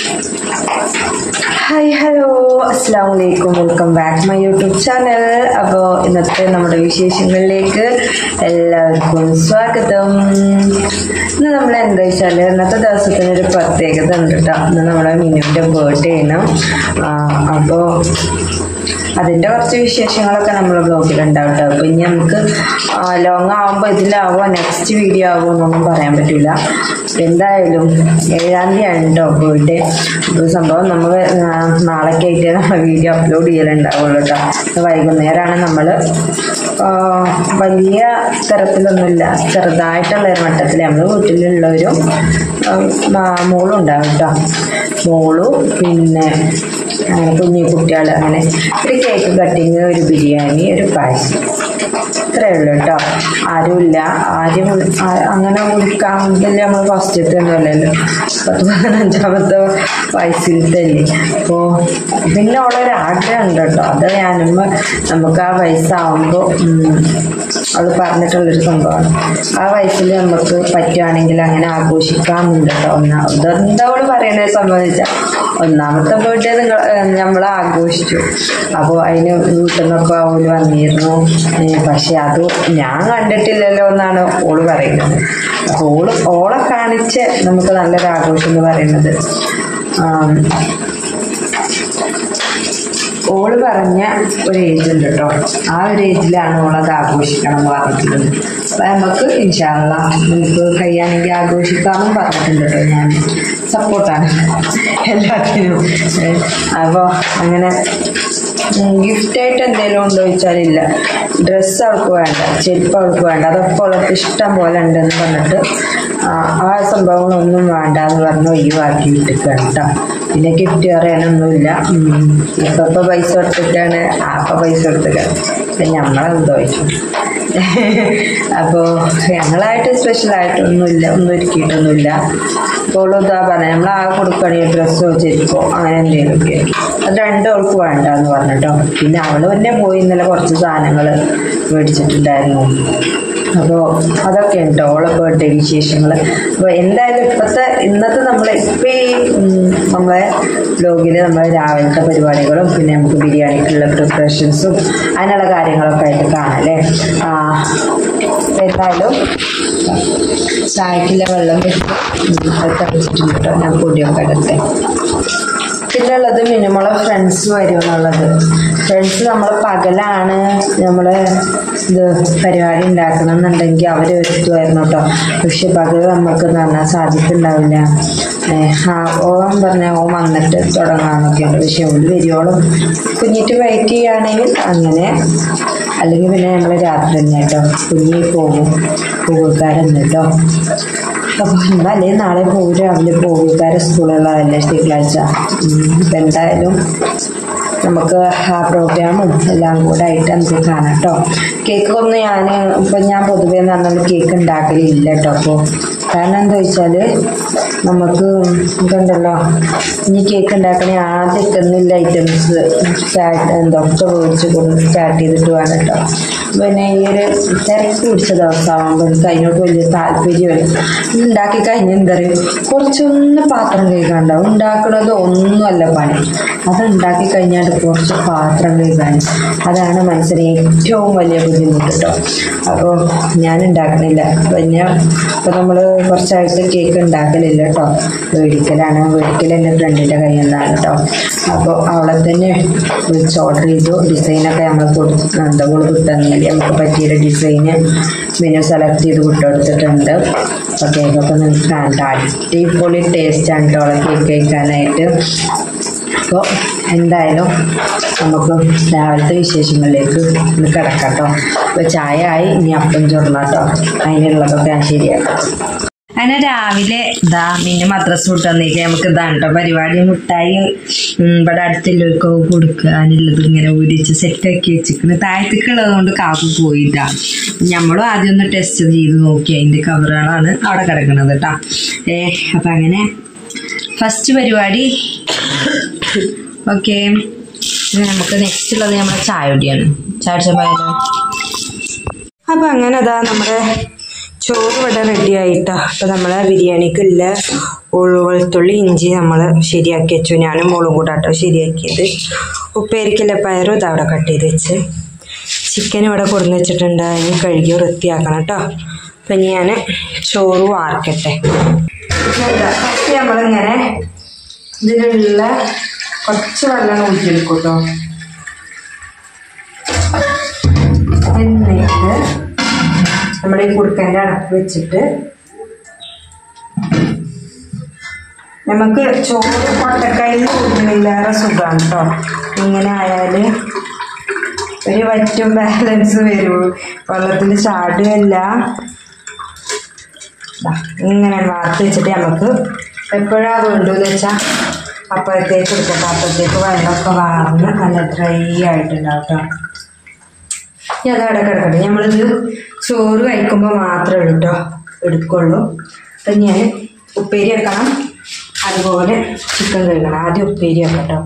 Hi hello അസ്സലാമു അലൈക്കും, welcome back my YouTube channel. അപ്പോൾ ഇന്നത്തെ നമ്മുടെ വിശേഷങ്ങളിലേക്ക് എല്ലാവർക്കും സ്വാഗതം. ഇന്ന് നമ്മൾ എന്താ വെച്ചാൽ ഇന്നത്തെ ദിവസത്തിന് ഒരു പ്രത്യേകത ഉണ്ട് കേട്ടോ. ഇന്ന് നമ്മുടെ മിനുവിൻ്റെ ബർത്ത്ഡേ ആണ്. അപ്പോൾ അതിൻ്റെ കുറച്ച് വിശേഷങ്ങളൊക്കെ നമ്മൾ ബ്ലോഗിലുണ്ടാവും കേട്ടോ. അപ്പോൾ ഇനി നമുക്ക് ലോങ് ആകുമ്പോൾ ഇതിലാവോ നെക്സ്റ്റ് വീഡിയോ ആവുമോ എന്നൊന്നും പറയാൻ പറ്റില്ല. എന്തായാലും 7-ാം തീയതി ഉണ്ടോ ബർത്ത്ഡേ. അപ്പോൾ സംഭവം നമ്മൾ നാളേക്ക് ആയിട്ട് നമ്മൾ വീഡിയോ അപ്ലോഡ് ചെയ്യലുണ്ടാവുള്ളൂ കേട്ടോ. വൈകുന്നേരമാണ് നമ്മൾ വലിയ തരത്തിലൊന്നുമില്ല, ചെറുതായിട്ടുള്ള ഒരു മട്ടത്തിൽ നമ്മൾ വീട്ടിലുള്ളവരും മോളും ഉണ്ടാവും കേട്ടോ. മോളും പിന്നെ അങ്ങനെ കുഞ്ഞു കുട്ടികൾ, അങ്ങനെ ഒരു കേക്ക് കട്ടിങ്, ഒരു ബിരിയാണി, ഒരു പായസം, ഇത്രയേ ഉള്ളൂ കേട്ടോ. ആരുമില്ല, അങ്ങനെ വിളിക്കാമെങ്കിൽ നമ്മൾ ഫസ്റ്റത്തെ ഒന്നുമല്ലല്ലോ, 10-15ാമത്തെ വയസ്സിലത്തല്ലേ. അപ്പോൾ പിന്നെ അവളൊരു ആഗ്രഹം ഉണ്ട് കേട്ടോ. അത് നമുക്ക് ആ വയസ്സാവുമ്പോൾ അവൾ പറഞ്ഞിട്ടുള്ളൊരു സംഭവമാണ്. ആ വയസ്സിൽ നമുക്ക് പറ്റുകയാണെങ്കിൽ അങ്ങനെ ആഘോഷിക്കാമെന്നുണ്ട് കേട്ടോ. ഇതെന്താ അവൾ പറയണത് സംബന്ധിച്ചാൽ, ഒന്നാമത്തെ ബർത്ത്ഡേ നമ്മൾ ആഘോഷിച്ചു. അപ്പോൾ അതിന് വീട്ടിൽ നിന്നൊക്കെ അവൾ വന്നിരുന്നു. പക്ഷെ അത് ഞാൻ കണ്ടിട്ടില്ലല്ലോ എന്നാണ് ഓള് പറയുന്നത്. അപ്പോൾ ഓളെ കാണിച്ച് നമുക്ക് നല്ലൊരു ആഘോഷം എന്ന് പറയുന്നത്, ഓള് പറഞ്ഞ ഒരു ഏജ് ഉണ്ട് കേട്ടോ. ആ ഒരു ഏജിലാണ് ഓളത് ആഘോഷിക്കണം എന്ന് പറഞ്ഞിട്ടുള്ളത്. അപ്പം നമുക്ക് ഇൻഷാ അല്ലാഹ് നമുക്ക് കഴിയാണെങ്കിൽ ആഘോഷിക്കാമെന്നും പറഞ്ഞിട്ടുണ്ട് കേട്ടോ. ഞാൻ സപ്പോർട്ടാണ് എല്ലാത്തിനും. അപ്പോൾ അങ്ങനെ ഗിഫ്റ്റായിട്ട് എന്തെങ്കിലും ഉണ്ടോ ചോദിച്ചാലില്ല. ഡ്രസ്സ് അവൾക്ക് വേണ്ട, ചെരുപ്പ് അവൾക്ക് വേണ്ട, അതൊക്കെ അവൾക്ക് ഇഷ്ടം പോലെ ഉണ്ടെന്ന് പറഞ്ഞിട്ട് ആ സംഭവങ്ങളൊന്നും വേണ്ട എന്ന് പറഞ്ഞ് ഒഴിവാക്കി വിട്ടിരിക്കുകയാണ് കേട്ടോ. പിന്നെ ഗിഫ്റ്റ് പറയാനൊന്നുമില്ല. ഇപ്പം പൈസ കൊടുത്തിട്ടാണ്, പൈസ കൊടുത്തിട്ടാണ്. അപ്പം നമ്മളെന്തോ ചോദിച്ചു. അപ്പോൾ ഞങ്ങളായിട്ട് സ്പെഷ്യലായിട്ടൊന്നുമില്ല, ഒന്നും ഒരുക്കിയിട്ടൊന്നുമില്ല. അപ്പോൾ ഇതാ പറഞ്ഞത് നമ്മൾ ആ കൊടുക്കുകയാണെങ്കിൽ ഡ്രസ്സോ ചെരുപ്പോ അങ്ങനെ എന്തെങ്കിലുമൊക്കെ, അത് രണ്ടും അവൾക്ക് വേണ്ട എന്ന് പറഞ്ഞിട്ടോ. പിന്നെ അവൾ തന്നെ പോയി ഇന്നലെ കുറച്ച് സാധനങ്ങൾ മേടിച്ചിട്ടുണ്ടായിരുന്നു. അപ്പോൾ അതൊക്കെ ഉണ്ട് ഓളെ ബർത്ത്ഡേ വിശേഷങ്ങൾ. അപ്പോൾ എന്തായാലും ഇന്നത്തെ ഇപ്പം ഈ നമ്മളെ ബ്ലോഗിൽ നമ്മൾ രാവിലത്തെ പരിപാടികളും പിന്നെ നമുക്ക് ബിരിയാണിക്കുള്ള പ്രിപ്പറേഷൻസും അതിനുള്ള കാര്യങ്ങളൊക്കെ ആയിട്ട് കാണാല്ലേ. എന്തായാലും ചായക്കുള്ള വെള്ളം വെച്ചിട്ടുണ്ട് കേട്ടോ. ഞാൻ പൊടിയൊക്കെ എടുത്തേ. പിന്നെ ഉള്ളത് മിനിമോളെ ഫ്രണ്ട്സ് വരും എന്നുള്ളത്. ഫ്രണ്ട്സ് നമ്മൾ പകലാണ് നമ്മൾ ഇത് പരിപാടി ഉണ്ടാക്കണം എന്നുണ്ടെങ്കിൽ അവർ എത്തുമായിരുന്നു കേട്ടോ. പക്ഷെ പകൽ നമുക്ക് കാണാൻ സാധിക്കുന്നുണ്ടാവില്ല. ഓൻ പറഞ്ഞാൽ ഓൻ വന്നിട്ട് തുടങ്ങാമെന്നൊക്കെ ഉണ്ട്. പക്ഷെ ഓൾ വരുവോളം കുഞ്ഞിട്ട് വെയിറ്റ് ചെയ്യുകയാണെങ്കിൽ അങ്ങനെ, അല്ലെങ്കിൽ പിന്നെ നമ്മൾ രാത്രി തന്നെ കേട്ടോ. കുഞ്ഞി പൂക്കാരെന്ന് കേട്ടോ. അപ്പോൾ ഇന്നല്ലേ നാളെ പോകും, രാവിലെ പോകുകാരെ സ്കൂളുകളല്ലേ തിങ്കളാഴ്ച. ഇപ്പം എന്തായാലും നമുക്ക് ആ പ്രോഗ്രാമും എല്ലാം കൂടെ ആയിട്ട് നമുക്ക് കാണാം കേട്ടോ. കേക്കൊന്നും ഞാൻ പൊതുവേ നന്നായി കേക്ക് ഉണ്ടാക്കലില്ല കേട്ടോ. അപ്പോൾ കാരണം എന്താ വെച്ചാൽ നമുക്ക് ഇതുണ്ടല്ലോ, ഇനി കേക്ക് ഉണ്ടാക്കണേ ആദ്യമൊക്കെ ഒന്നില്ല ഐറ്റംസ് ഒക്കെ മേടിച്ച് സ്റ്റാർട്ട് ചെയ്തിട്ട് വേണം കേട്ടോ. പിന്നെ ഈ ഒരു തിരക്ക് പിടിച്ച ദിവസമാകുമ്പോൾ എനിക്ക് അതിനോട് വലിയ താല്പര്യമില്ല. ഉണ്ടാക്കി കഴിഞ്ഞ് എന്താ പറയുക, കുറച്ചൊന്ന് പാത്രം കഴുകാണ്ടാവും. ഉണ്ടാക്കുന്നത് ഒന്നുമല്ല പണി, അത് ഉണ്ടാക്കി കഴിഞ്ഞാൽ കുറച്ച് പാത്രം കഴുകാൻ, അതാണ് മനസ്സിന് ഏറ്റവും വലിയ ബുദ്ധിമുട്ട് കേട്ടോ. അപ്പോൾ ഞാൻ ഉണ്ടാക്കണില്ല. പിന്നെ ഇപ്പോൾ നമ്മൾ കുറച്ചായിട്ട് കേക്ക് ഉണ്ടാക്കലില്ല കേട്ടോ. മേടിക്കൽ എൻ്റെ ഫ്രണ്ടിൻ്റെ കയ്യിൽ നിന്നാണ് കേട്ടോ. അപ്പോൾ അവളെ തന്നെ വിളിച്ച് ഓർഡർ ചെയ്തു. ഡിസൈനൊക്കെ നമ്മൾ കിട്ടുന്നില്ല, നമുക്ക് പറ്റിയൊരു ഡിസൈന് മെനു സെലക്ട് ചെയ്ത് വിട്ടുകൊടുത്തിട്ടുണ്ട്. അപ്പോൾ കേക്കൊക്കെ നിങ്ങൾക്ക് കാണാം. അടിപൊളി ടേസ്റ്റാണ് കേട്ടോ അവളെ കേക്ക് കഴിക്കാനായിട്ട്. അപ്പോൾ എന്തായാലും നമുക്ക് രാവിലത്തെ വിശേഷങ്ങളിലേക്ക് ഒന്ന് കിടക്കാം കേട്ടോ. അപ്പോൾ ചായ ആയി, ഇനി അപ്പം ചൊറണം കേട്ടോ. അതിനുള്ളതൊക്കെ ഞാൻ ശരിയാക്കാം. അങ്ങനെ രാവിലെ മിന്നു മദ്രസ വിട്ട് വന്നേക്ക് നമുക്ക് ഇതാണ് കേട്ടോ പരിപാടി. മുട്ടായി ഇവിടെ അടുത്തുള്ളവർക്കൊക്കെ കൊടുക്കാനുള്ളത് ഇങ്ങനെ ഊരിച്ച് സെറ്റാക്കി വെച്ചിരിക്കുന്നു. താഴത്തേക്കുള്ളത് കൊണ്ട് കാക്കു പോയിട്ടാ. നമ്മളും ആദ്യം ഒന്ന് ടെസ്റ്റ് ചെയ്ത് നോക്കി. അതിൻ്റെ കവറുകളാണ് അവിടെ കിടക്കുന്നത് കേട്ടോ. അപ്പം അങ്ങനെ ഫസ്റ്റ് പരിപാടി ഓക്കെ. നമുക്ക് നെക്സ്റ്റ് ഉള്ളത് നമ്മുടെ ചായ കുടിയാണ്. ചായ കുടിച്ചപ്പോയാലോ. അപ്പം അങ്ങനെ നമ്മുടെ ചോറ് ഇവിടെ റെഡി ആയിട്ടാ. അപ്പം നമ്മളെ ബിരിയാണിക്കുള്ള വെളുത്തുള്ളി ഇഞ്ചി നമ്മൾ ശരിയാക്കി വെച്ചു. ഞാനും മോളും കൂടാട്ടോ ശരിയാക്കിയത്. ഉപ്പേരിക്കുള്ള പയറും ഇതവിടെ കട്ട് ചെയ്ത് വെച്ച്. ചിക്കൻ ഇവിടെ കൊടുന്ന് വെച്ചിട്ടുണ്ട്. അതിന് കഴുകി വൃത്തിയാക്കണം കേട്ടോ. അപ്പം ഇനി ഞാൻ ചോറ് വാർക്കട്ടെ. നമ്മളിങ്ങനെ ഇതിലുള്ള കുറച്ച് വെള്ളം ഊറ്റിയെടുക്കും കേട്ടോ. എന്നിട്ട് നമ്മുടെ ഈ കുടുക്കൻ്റെ അടപ്പ് വെച്ചിട്ട് നമുക്ക് ചോറ് കൊട്ടക്കൈയിൽ ഊറ്റുന്നില്ലേറെ സുഖമാണ് കേട്ടോ. ഇങ്ങനെ ആയാൽ ഒരു വറ്റും ബാലൻസ് വരും, വെള്ളത്തിൽ ചാടുകയല്ല. ഇങ്ങനെ വാർത്ത് വെച്ചിട്ട് നമുക്ക് എപ്പോഴാണ് വേണ്ടതെന്ന് വെച്ചാൽ അപ്പോഴത്തേക്ക് എടുക്കട്ടെ. അപ്പോഴത്തേക്ക് വെള്ളമൊക്കെ വാർന്ന് നല്ല ഡ്രൈ ആയിട്ടുണ്ടാവും കേട്ടോ. ഇനി അത് അവിടെ കിടക്കട്ടെ. നമ്മളിത് ചോറ് കഴിക്കുമ്പോൾ മാത്രമേ കേട്ടോ എടുക്കുള്ളൂ. അപ്പം ഞാൻ ഉപ്പേരി വെക്കണം, അതുപോലെ ചിക്കൻ കഴുകണം. ആദ്യം ഉപ്പേരി വെക്കട്ടോ.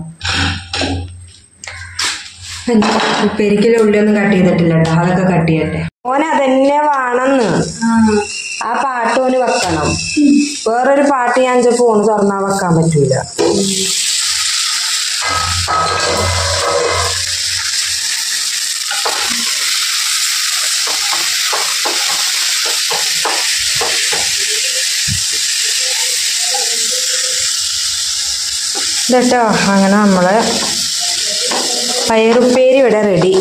ഉപ്പേരിക്കുള്ള ഉള്ളിയൊന്നും കട്ട് ചെയ്തിട്ടില്ല കേട്ടോ, അതൊക്കെ കട്ട് ചെയ്യട്ടെ. ഓന് അതന്നെ വേണമെന്ന് ആ പാട്ട് ഓന് വെക്കണം. വേറൊരു പാട്ട് ഞാൻ ഫോണ് തുറന്നാ വെക്കാൻ പറ്റൂല. ഇതട്ടോ, അങ്ങനെ നമ്മള് പയറുപ്പേരി ഇവിടെ റെഡി.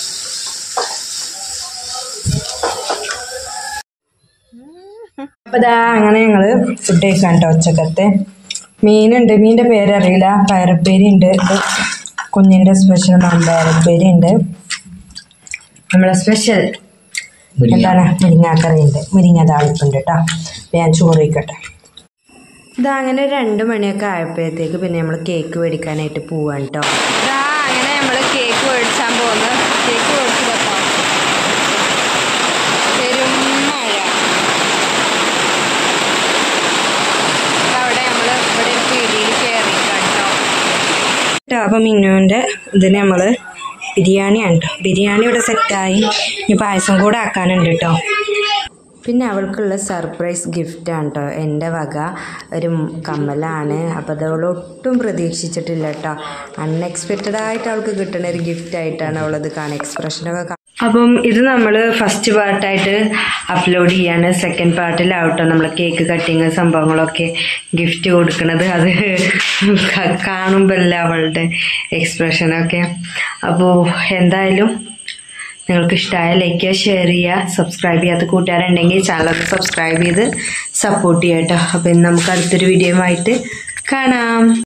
അപ്പം ഇതാ അങ്ങനെ ഞങ്ങൾ ഫുഡ് കഴിക്കാൻ കേട്ടോ. ഉച്ചക്കത്തെ മീനുണ്ട്, മീനിൻ്റെ പേരറിയില്ല. പയറുപ്പേരി ഉണ്ട്, കുഞ്ഞിൻ്റെ സ്പെഷ്യൽ പയറുപ്പേരി ഉണ്ട്. നമ്മളെ സ്പെഷ്യൽ എന്താണ് മുരിങ്ങാക്കറി ഉണ്ട്, മുരിങ്ങ താളിപ്പുണ്ട് കേട്ടോ. ഞാൻ ചോറ് വയ്ക്കട്ടെ. ഇതങ്ങനെ 2 മണിയൊക്കെ ആയപ്പോഴത്തേക്ക് പിന്നെ നമ്മൾ കേക്ക് മേടിക്കാനായിട്ട് പോവാണ് കേട്ടോ. ഇതാ അങ്ങനെ നമ്മൾ കേക്ക് മേടിച്ചാൻ പോകുന്നു. കേക്ക് മേടിച്ച് കേട്ടോ. പെരും മഴ. അവിടെ നമ്മൾ ഇവിടെ ഒരു പീടിയിൽ കയറിയിട്ടാണ് കേട്ടോ. അപ്പം മിന്നുവിൻ്റെ ഇതിന് നമ്മൾ ബിരിയാണിയാണ് കേട്ടോ. ബിരിയാണി ഇവിടെ സെറ്റായി. ഇനി പായസം കൂടെ ആക്കാനുണ്ട് കേട്ടോ. പിന്നെ അവൾക്കുള്ള സർപ്രൈസ് ഗിഫ്റ്റാണ് കേട്ടോ. എൻ്റെ വക ഒരു കമ്മലാണ്. അപ്പോൾ അതവൾ ഒട്ടും പ്രതീക്ഷിച്ചിട്ടില്ല കേട്ടോ. അൺഎക്സ്പെക്റ്റഡായിട്ട് അവൾക്ക് കിട്ടുന്ന ഒരു ഗിഫ്റ്റായിട്ടാണ് അവളത് കാണുക. എക്സ്പ്രഷനൊക്കെ. അപ്പം ഇത് നമ്മൾ ഫസ്റ്റ് പാർട്ടായിട്ട് അപ്ലോഡ് ചെയ്യാണ്. സെക്കൻഡ് പാർട്ടിലാവട്ടോ നമ്മൾ കേക്ക് കട്ടിങ് സംഭവങ്ങളൊക്കെ ഗിഫ്റ്റ് കൊടുക്കുന്നത്. അത് കാണുമ്പോഴല്ല അവളുടെ എക്സ്പ്രഷനൊക്കെ. അപ്പോൾ എന്തായാലും നിങ്ങൾക്ക് ഇഷ്ടമായ ലൈക്ക് ചെയ്യുക, ഷെയർ ചെയ്യുക, സബ്സ്ക്രൈബ് ചെയ്യാത്ത കൂട്ടുകാരുണ്ടെങ്കിൽ ചാനൽ സബ്സ്ക്രൈബ് ചെയ്ത് സപ്പോർട്ട് ചെയ്യാം കേട്ടോ. അപ്പം നമുക്ക് അടുത്തൊരു വീഡിയോയുമായിട്ട് കാണാം.